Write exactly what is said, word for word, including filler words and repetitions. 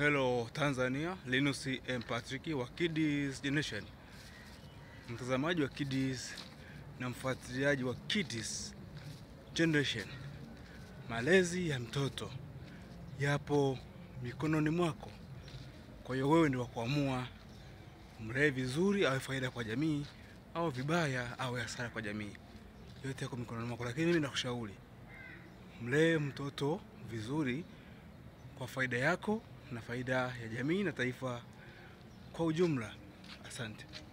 Hello Tanzania, Linus M. Patrick wa Kids Generation. Mtazamaji wa Kids na mfuatiliaji wa Kids Generation. Malezi ya mtoto yapo mikononi mwako. Kwa hiyo wewe ndio wa kuamua mlee vizuri awe faida kwa jamii au vibaya au hasara kwa jamii. Yote yako mikononi mwako, lakini mimi nakushauri mlee mtoto vizuri kwa faida yako na faida ya jamii na taifa kwa ujumla. Asante.